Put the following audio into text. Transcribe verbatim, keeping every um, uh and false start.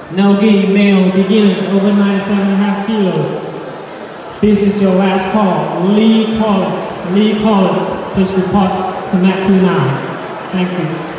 No gi, male, beginner, over ninety-seven and a half kilos. This is your last call. Lee Collar. Lee Collar. Please report to Mat two nine. Thank you.